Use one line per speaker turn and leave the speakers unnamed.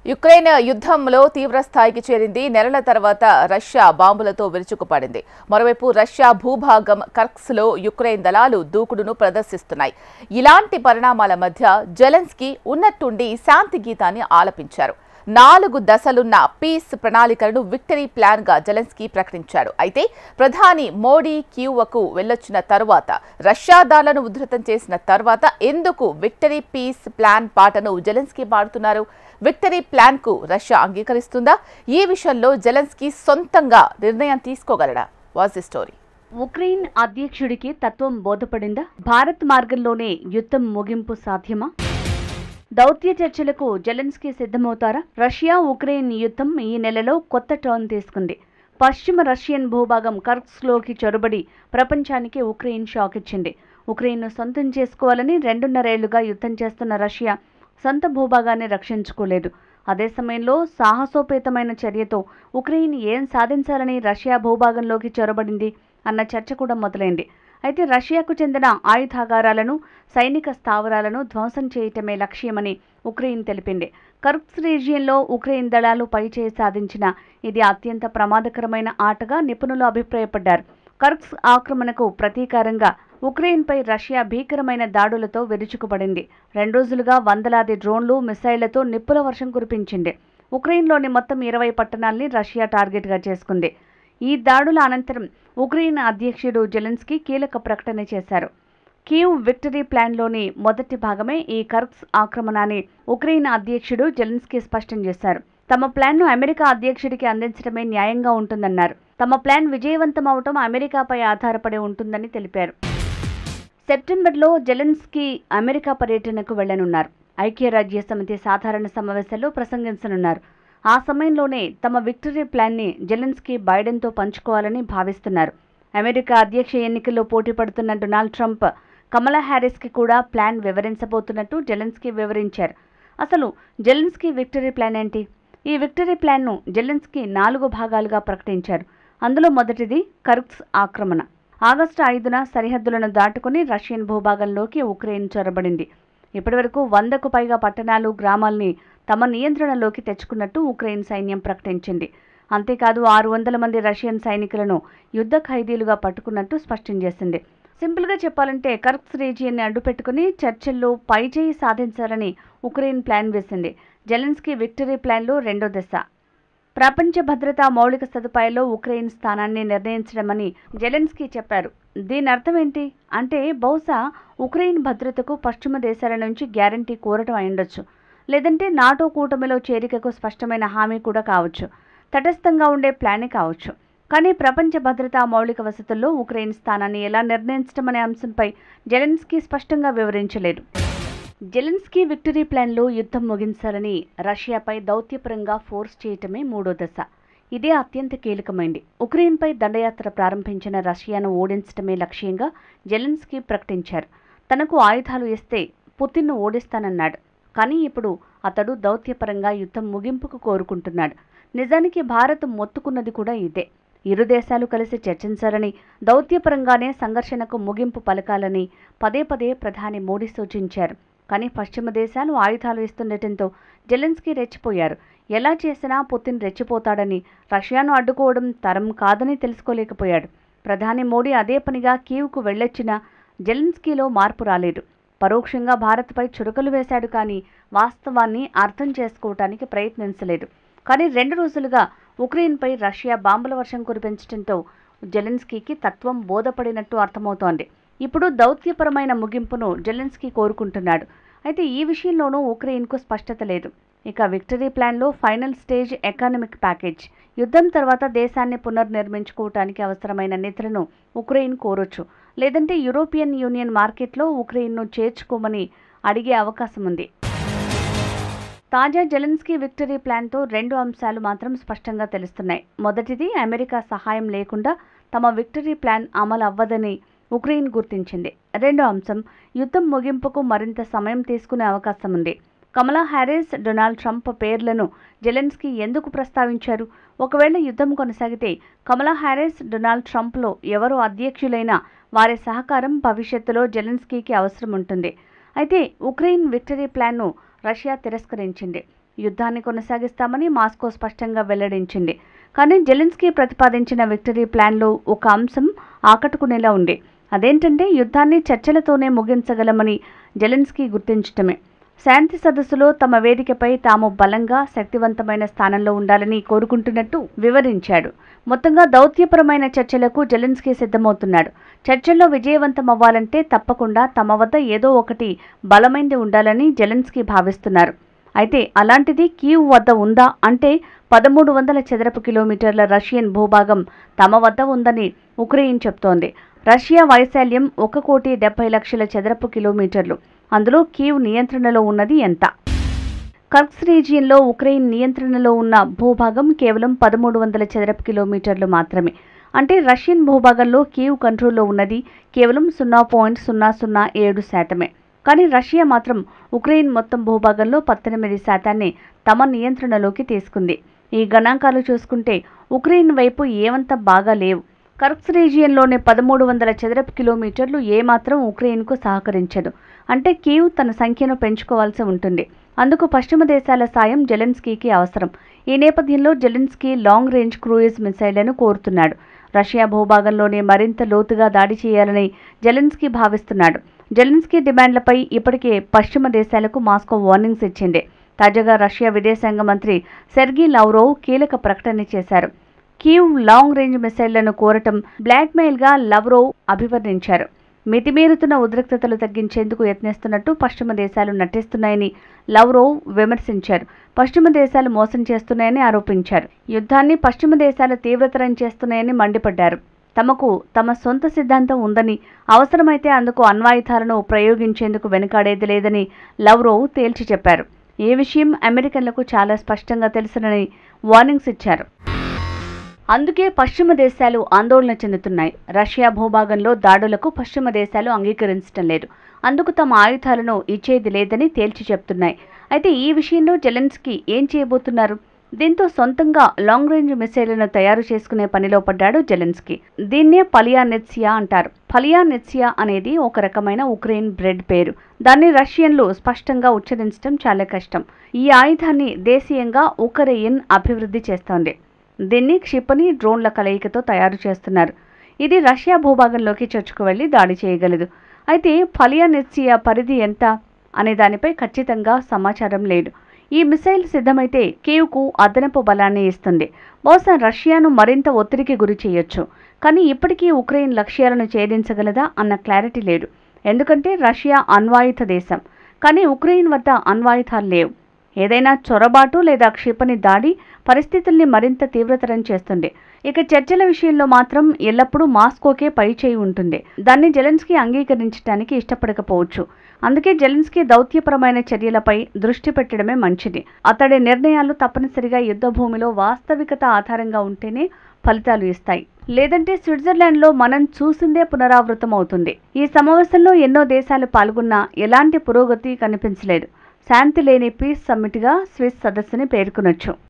Ukraine యుద్ధంలో తీవ్ర స్థాయికి చేరింది. నెలల తర్వాత రష్యా బాంబులతో విరుచుకుపడింది. మరోవైపు రష్యా భూభాగం కర్స్క్లో యుక్రెయిన్ దళాలు దూకుడును ప్రదర్శిస్తున్నాయి. ఇలాంటి పరిణామాల మధ్య జెలెన్స్కీ ఉన్నట్టుండి శాంతి గీతాన్ని ఆలపించారు. 4 దశలున్న పీస్ ప్రణాళికలను విక్టరీ ప్లాన్ గా జెలెన్స్కీ ప్రకటించాడు. అయితే ప్రధాని మోడీ కీవ్కు వెళ్లొచ్చిన తర్వాత, రష్యా దాడులను ఉధృతం చేసిన తర్వాత ఎందుకు విక్టరీ పీస్ ప్లాన్ పాటను జెలెన్స్కీ పాడుతున్నారు? విక్టరీ ప్లాన్ కు రష్యా అంగీకరిస్తుందా? ఈ విషయంలో జెలెన్స్కీ సొంతంగా నిర్ణయం తీసుకోగలడా? Watch the story.
ఉక్రెయిన్ అధ్యక్షుడికి తత్వం బోధపడిందా? భారత్ మార్గంలోనే యుద్ధం ముగింపు సాధ్యమా? దౌత్య చర్చలకు జెలెన్స్కీ సిద్ధమవుతారా? రష్యా ఉక్రెయిన్ యుద్ధం ఈ నెలలో కొత్త టర్న్ తీసుకుంది. పశ్చిమ రష్యన్ భూభాగం కర్స్క్లోకి చొరబడి ప్రపంచానికి ఉక్రెయిన్ షాక్ ఇచ్చింది. ఉక్రెయిన్ను సొంతం చేసుకోవాలని 2.5 ఏళ్లుగా యుద్ధం చేస్తున్న రష్యా సొంత భూభాగాన్ని రక్షించుకోలేదు. అదే సమయంలో సాహసోపేతమైన చర్యతో ఉక్రెయిన్ ఏం సాధించాలని రష్యా భూభాగంలోకి చొరబడింది అన్న చర్చ కూడా మొదలైంది. అయితే రష్యాకు చెందిన ఆయుధాగారాలను, సైనిక స్థావరాలను ధ్వంసం చేయటమే లక్ష్యమని ఉక్రెయిన్ తెలిపింది. కర్స్క్ రీజియన్లో ఉక్రెయిన్ దళాలు పైచేయి సాధించిన ఇది అత్యంత ప్రమాదకరమైన ఆటగా నిపుణులు అభిప్రాయపడ్డారు. కర్స్క్ ఆక్రమణకు ప్రతీకారంగా ఉక్రెయిన్పై రష్యా భీకరమైన దాడులతో విరుచుకుపడింది. 2 రోజులుగా వందలాది డ్రోన్లు, మిసైళ్లతో నిప్పుల వర్షం కురిపించింది. ఉక్రెయిన్లోని మొత్తం 20 పట్టణాల్ని రష్యా టార్గెట్గా చేసుకుంది. ఈ దాడుల అనంతరం ఉక్రెయిన్ అధ్యక్షుడు జెలెన్స్కీ కీలక ప్రకటన చేశారు. కీవ్ విక్టరీ ప్లాన్లోని మొదటి భాగమే ఈ కర్స్క్ ఆక్రమణ అని ఉక్రెయిన్ అధ్యక్షుడు జెలెన్స్కీ స్పష్టం చేశారు. తమ ప్లాన్ను అమెరికా అధ్యక్షుడికి అందించడమే న్యాయంగా ఉంటుందన్నారు. తమ ప్లాన్ విజయవంతం అవటం అమెరికాపై ఆధారపడి ఉంటుందని తెలిపారు. సెప్టెంబర్లో జెలెన్స్కీ అమెరికా పర్యటనకు వెళ్లనున్నారు. ఐక్యరాజ్య సమితి సాధారణ సమావేశంలో ప్రసంగించనున్నారు. ఆ సమయంలోనే తమ విక్టరీ ప్లాన్ని జెలెన్స్కీ బైడెన్తో పంచుకోవాలని భావిస్తున్నారు. అమెరికా అధ్యక్ష ఎన్నికల్లో పోటీ పడుతున్న డొనాల్డ్ ట్రంప్, కమలా హ్యారిస్కి కూడా ప్లాన్ వివరించబోతున్నట్టు జెలెన్స్కీ వివరించారు. అసలు జెలెన్స్కీ విక్టరీ ప్లాన్ ఏంటి? ఈ విక్టరీ ప్లాన్ను జెలెన్స్కీ 4 భాగాలుగా ప్రకటించారు. అందులో మొదటిది కర్స్క్ ఆక్రమణ. ఆగస్టు 5న సరిహద్దులను దాటుకుని రష్యన్ భూభాగంలోకి ఉక్రెయిన్ చొరబడింది. ఇప్పటివరకు 100కు పైగా పట్టణాలు, గ్రామాల్ని తమ నియంత్రణలోకి తెచ్చుకున్నట్టు ఉక్రెయిన్ సైన్యం ప్రకటించింది. అంతేకాదు 600 మంది రష్యన్ సైనికులను యుద్ధ ఖైదీలుగా పట్టుకున్నట్టు స్పష్టం చేసింది. సింపుల్గా చెప్పాలంటే కర్స్క్ రీజియన్ని అడ్డుపెట్టుకుని చర్చల్లో పైచేయి సాధించాలని ఉక్రెయిన్ ప్లాన్ వేసింది. జెలెన్స్కీ విక్టరీ ప్లాన్లో 2వ దశ ప్రపంచ భద్రతా మౌలిక సదుపాయాల్లో ఉక్రెయిన్ స్థానాన్ని నిర్ణయించడమని జెలెన్స్కీ చెప్పారు. దీని అర్థం ఏంటి అంటే, బహుశా ఉక్రెయిన్ భద్రతకు పశ్చిమ దేశాల నుంచి గ్యారంటీ కోరటం అయ్యుండొచ్చు. లేదంటే నాటో కూటమిలో చేరికకు స్పష్టమైన హామీ కూడా కావచ్చు. తటస్థంగా ఉండే ప్లానే కావచ్చు. కానీ ప్రపంచ భద్రతా మౌలిక వసతుల్లో ఉక్రెయిన్ స్థానాన్ని ఎలా నిర్ణయించడం అనే అంశంపై జెలెన్స్కీ స్పష్టంగా వివరించలేదు. జెలెన్స్కీ విక్టరీ ప్లాన్లో యుద్ధం ముగించాలని రష్యాపై దౌత్యపరంగా ఫోర్స్ చేయటమే 3వ దశ. ఇదే అత్యంత కీలకమైంది. ఉక్రెయిన్పై దండయాత్ర ప్రారంభించిన రష్యాను ఓడించడమే లక్ష్యంగా జెలెన్స్కీ ప్రకటించారు. తనకు ఆయుధాలు ఇస్తే పుతిన్ను ఓడిస్తానన్నాడు. కానీ ఇప్పుడు అతడు దౌత్యపరంగా యుద్ధం ముగింపుకు కోరుకుంటున్నాడు. నిజానికి భారత్ మొత్తుకున్నది కూడా ఇదే. ఇరు దేశాలు కలిసి చర్చించాలని, దౌత్యపరంగానే సంఘర్షణకు ముగింపు పలకాలని పదే పదే ప్రధాని మోడీ సూచించారు. కానీ పశ్చిమ దేశాలు ఆయుధాలు ఇస్తుండటంతో జెలెన్స్కీ రెచ్చిపోయారు. ఎలా చేసినా పుతిన్ రెచ్చిపోతాడని, రష్యాను అడ్డుకోవడం తరం కాదని తెలుసుకోలేకపోయాడు. ప్రధాని మోడీ అదే పనిగా కీవ్కు వెళ్లొచ్చినా జెలెన్స్కీలో మార్పు రాలేదు. పరోక్షంగా భారత్పై చురకలు వేశాడు, కానీ వాస్తవాన్ని అర్థం చేసుకోవటానికి ప్రయత్నించలేదు. కానీ 2 రోజులుగా ఉక్రెయిన్పై రష్యా బాంబుల వర్షం కురిపించడంతో జెలెన్స్కీకి తత్వం బోధపడినట్టు అర్థమవుతోంది. ఇప్పుడు దౌత్యపరమైన ముగింపును జెలెన్స్కీ కోరుకుంటున్నాడు. అయితే ఈ విషయంలోనూ ఉక్రెయిన్కు స్పష్టత లేదు. ఇక విక్టరీ ప్లాన్లో ఫైనల్ స్టేజ్ ఎకానమిక్ ప్యాకేజ్. యుద్ధం తర్వాత దేశాన్ని పునర్నిర్మించుకోవటానికి అవసరమైన నిధులను ఉక్రెయిన్ కోరొచ్చు. లేదంటే యూరోపియన్ యూనియన్ మార్కెట్లో ఉక్రెయిన్ను చేర్చుకోమని అడిగే అవకాశం ఉంది. తాజా జెలెన్స్కీ విక్టరీ ప్లాన్తో 2 అంశాలు మాత్రం స్పష్టంగా తెలుస్తున్నాయి. మొదటిది, అమెరికా సహాయం లేకుండా తమ విక్టరీ ప్లాన్ అమలు అవ్వదని ఉక్రెయిన్ గుర్తించింది. 2వ అంశం, యుద్ధం ముగింపుకు మరింత సమయం తీసుకునే అవకాశం ఉంది. కమలా హ్యారిస్, డొనాల్డ్ ట్రంప్ పేర్లను జెలెన్స్కీ ఎందుకు ప్రస్తావించారు? ఒకవేళ యుద్ధం కొనసాగితే కమలా హ్యారిస్, డొనాల్డ్ ట్రంప్లో ఎవరు అధ్యక్షులైనా వారి సహకారం భవిష్యత్తులో జెలెన్స్కీకి అవసరం ఉంటుంది. అయితే ఉక్రెయిన్ విక్టరీ ప్లాన్ను రష్యా తిరస్కరించింది. యుద్ధాన్ని కొనసాగిస్తామని మాస్కో స్పష్టంగా వెల్లడించింది. కానీ జెలెన్స్కీ ప్రతిపాదించిన విక్టరీ ప్లాన్లో ఒక అంశం ఆకట్టుకునేలా ఉంది. అదేంటంటే యుద్ధాన్ని చర్చలతోనే ముగించగలమని జెలెన్స్కీ గుర్తించటమే. శాంతి సదస్సులో తమ వేదికపై తాము బలంగా శక్తివంతమైన స్థానంలో ఉండాలని కోరుకుంటున్నట్టు వివరించాడు. మొత్తంగా దౌత్యపరమైన చర్చలకు జెలెన్స్కీ సిద్ధమవుతున్నాడు. చర్చల్లో విజయవంతమవ్వాలంటే తప్పకుండా తమ వద్ద ఏదో ఒకటి బలమైంది ఉండాలని జెలెన్స్కీ భావిస్తున్నారు. అయితే అలాంటిది కీవ్ వద్ద ఉందా అంటే 1300 చదరపు కిలోమీటర్ల రష్యన్ భూభాగం తమ వద్ద ఉందని ఉక్రెయిన్ చెప్తోంది. రష్యా వైశాల్యం 1,70,00,000 చదరపు కిలోమీటర్లు. అందులో కీవ్ నియంత్రణలో ఉన్నది ఎంత? కర్స్క్ రీజియన్లో ఉక్రెయిన్ నియంత్రణలో ఉన్న భూభాగం కేవలం 1300 చదరపు కిలోమీటర్లు మాత్రమే. అంటే రష్యన్ భూభాగంలో కీవ్ కంట్రోల్లో ఉన్నది కేవలం 0.007%. కానీ రష్యా మాత్రం ఉక్రెయిన్ మొత్తం భూభాగంలో 18% తమ నియంత్రణలోకి తీసుకుంది. ఈ గణాంకాలు చూసుకుంటే ఉక్రెయిన్ వైపు ఏమంత బాగా లేవు. కర్స్క్ రీజియన్లోని 1300 చదరపు కిలోమీటర్లు ఏమాత్రం ఉక్రెయిన్కు సహకరించదు. అంటే కీవ్ తన సంఖ్యను పెంచుకోవాల్సి ఉంటుంది. అందుకు పశ్చిమ దేశాల సాయం జెలెన్స్కీకి అవసరం. ఈ నేపథ్యంలో జెలెన్స్కీ లాంగ్ రేంజ్ క్రూయిజ్ మిసైళ్లను కోరుతున్నాడు. రష్యా భూభాగంలోనే మరింత లోతుగా దాడి చేయాలని జెలెన్స్కీ భావిస్తున్నాడు. జెలెన్స్కీ డిమాండ్లపై ఇప్పటికే పశ్చిమ దేశాలకు మాస్కో వార్నింగ్స్ ఇచ్చింది. తాజాగా రష్యా విదేశాంగ మంత్రి సెర్గీ లావ్రోవ్ కీలక ప్రకటన చేశారు. కీవ్ లాంగ్ రేంజ్ మిసైళ్లను కోరటం బ్లాక్మెయిల్గా లావ్రోవ్ అభివర్ణించారు. మితిమీరుతున్న ఉద్రిక్తతలు తగ్గించేందుకు యత్నిస్తున్నట్టు పశ్చిమ దేశాలు నటిస్తున్నాయని లావ్రోవ్ విమర్శించారు. పశ్చిమ దేశాలు మోసం చేస్తున్నాయని ఆరోపించారు. యుద్ధాన్ని పశ్చిమ దేశాలు తీవ్రతరం చేస్తున్నాయని మండిపడ్డారు. తమకు తమ సొంత సిద్ధాంతం ఉందని, అవసరమైతే అందుకు అణ్వాయుధాలను ప్రయోగించేందుకు వెనుకాడేది లేదని లావ్రోవ్ తేల్చి చెప్పారు. ఈ విషయం అమెరికన్లకు చాలా స్పష్టంగా తెలుసునని వార్నింగ్స్ ఇచ్చారు. అందుకే పశ్చిమ దేశాలు ఆందోళన చెందుతున్నాయి. రష్యా భూభాగంలో దాడులకు పశ్చిమ దేశాలు అంగీకరించడం లేదు. అందుకు తమ ఆయుధాలను ఇచ్చేది లేదని తేల్చి చెప్తున్నాయి. అయితే ఈ విషయంలో జెలెన్స్కీ ఏం చేయబోతున్నారు? దీంతో సొంతంగా లాంగ్ రేంజ్ మిసైళ్లను తయారు చేసుకునే పనిలో పడ్డాడు జెలెన్స్కీ. దీన్నే పలియానెత్సియా అంటారు. పలియానెత్సియా అనేది ఒక రకమైన ఉక్రెయిన్ బ్రెడ్ పేరు. దాన్ని రష్యన్లు స్పష్టంగా ఉచ్చరించడం చాలా కష్టం. ఈ ఆయుధాన్ని దేశీయంగా ఉక్రెయిన్ అభివృద్ధి చేస్తోంది. దీన్ని క్షిపణి, డ్రోన్ల కలయికతో తయారు చేస్తున్నారు. ఇది రష్యా భూభాగంలోకి చొచ్చుకు వెళ్లి దాడి చేయగలదు. అయితే పలియానెత్సియా పరిధి ఎంత అనే దానిపై ఖచ్చితంగా సమాచారం లేదు. ఈ మిసైల్ సిద్ధమైతే కీవ్కు అదనపు బలాన్ని ఇస్తుంది. బహుశా రష్యాను మరింత ఒత్తిడికి గురి చేయొచ్చు. కానీ ఇప్పటికీ ఉక్రెయిన్ లక్ష్యాలను ఛేదించగలదా అన్న క్లారిటీ లేదు. ఎందుకంటే రష్యా అణ్వాయుధ దేశం. కానీ ఉక్రెయిన్ వద్ద అణ్వాయుధాలు లేవు. ఏదైనా చొరబాటు లేదా క్షిపణి దాడి పరిస్థితుల్ని మరింత తీవ్రతరం చేస్తుంది. ఇక చర్చల విషయంలో మాత్రం ఎల్లప్పుడూ మాస్కోకే పైచేయి ఉంటుంది. దాన్ని జెలెన్స్కీ అంగీకరించడానికి ఇష్టపడకపోవచ్చు. అందుకే జెలెన్స్కీ దౌత్యపరమైన చర్యలపై దృష్టి పెట్టడమే మంచిది. అతడి నిర్ణయాలు తప్పనిసరిగా యుద్ధ భూమిలో వాస్తవికత ఆధారంగా ఉంటేనే ఫలితాలు ఇస్తాయి. లేదంటే స్విట్జర్లాండ్లో మనం చూసిందే పునరావృతం అవుతుంది. ఈ సమావేశంలో ఎన్నో దేశాలు పాల్గొన్నా ఎలాంటి పురోగతి కనిపించలేదు. శాంతి లేని పీస్ సమ్మిట్గా స్విస్ సదస్సుని పేర్కొనొచ్చు.